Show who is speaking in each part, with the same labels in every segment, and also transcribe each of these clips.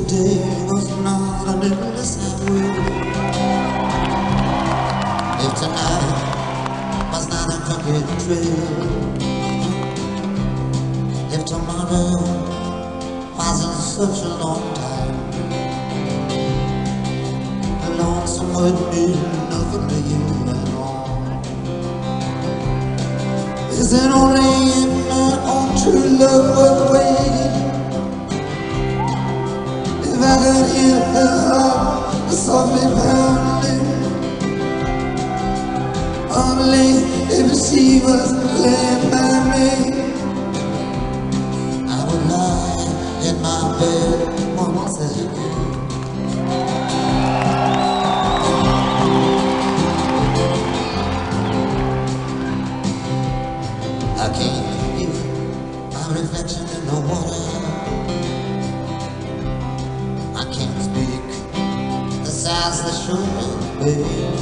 Speaker 1: day was not an endless highway. If tonight was not a crooked trail, if tomorrow wasn't such a long time, the lonesome would mean nothing to you at all. Is it only in my own true love worth waiting? If I could hear her heart softly pounding, only if she was laying by me, I would lie in my bed once again. I can't hear my reflection in the water. I can't speak the sighs that show me, babe.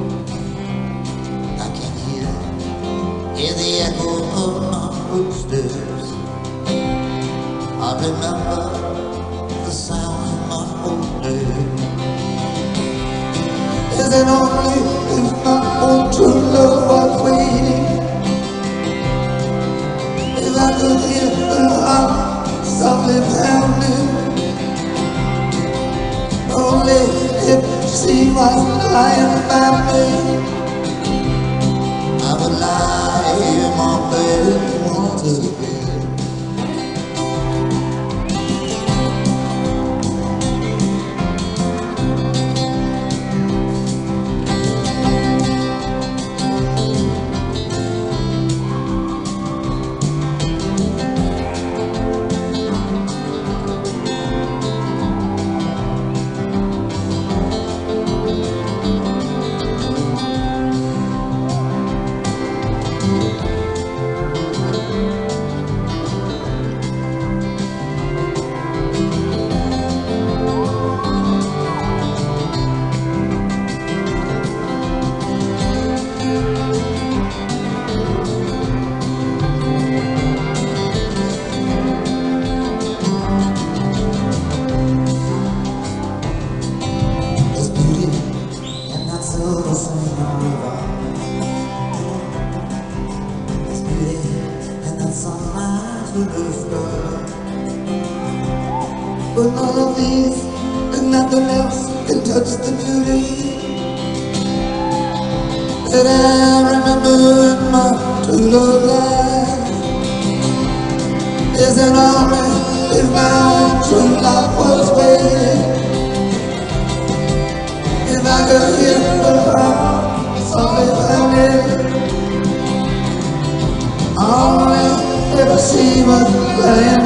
Speaker 1: I can hear the echo of my footsteps. I remember the sound of my old name. Is it only if my own true love was waiting? If I could hear her heart softly pounding, only if she was lying by me, I would lie in my bed once again. But all of these and nothing else can touch the beauty that I remember in my true love life. Is it alright if my true love was waiting? If I could hear her heart softly pounding, only if she was playing